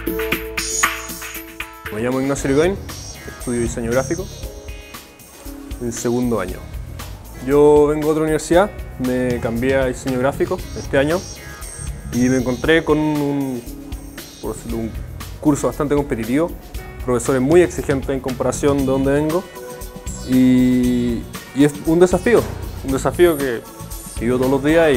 Me llamo Ignacio Irigoyen, estudio diseño gráfico en segundo año. Yo vengo de otra universidad, me cambié a diseño gráfico este año y me encontré con un curso bastante competitivo, profesores muy exigentes en comparación de donde vengo y es un desafío que vivo todos los días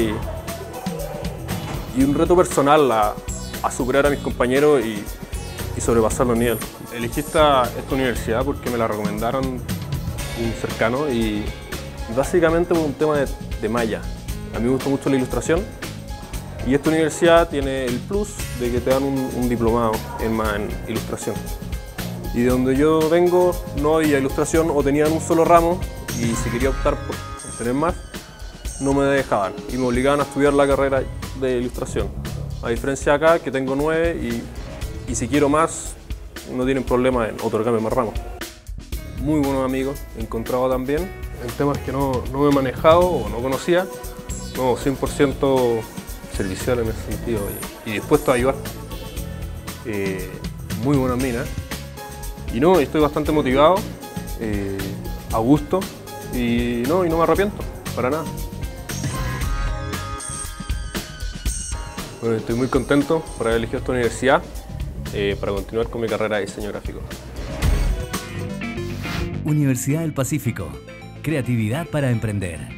y un reto personal a superar a mis compañeros y sobrepasar los niveles. Elegí esta universidad porque me la recomendaron un cercano y básicamente por un tema de malla. A mí me gusta mucho la ilustración y esta universidad tiene el plus de que te dan un diplomado en ilustración. Y de donde yo vengo no había ilustración o tenían un solo ramo y si quería optar por tener más no me dejaban y me obligaban a estudiar la carrera de ilustración. A diferencia de acá que tengo 9 y si quiero más no tienen problema en otorgarme más ramos. Muy buenos amigos he encontrado también en temas que no me he manejado o no conocía. No, 100% servicial en ese sentido y dispuesto a ayudar. Muy buenas minas. Y no, estoy bastante motivado, a gusto y no me arrepiento, para nada. Bueno, estoy muy contento por haber elegido esta universidad para continuar con mi carrera de diseño gráfico. Universidad del Pacífico. Creatividad para emprender.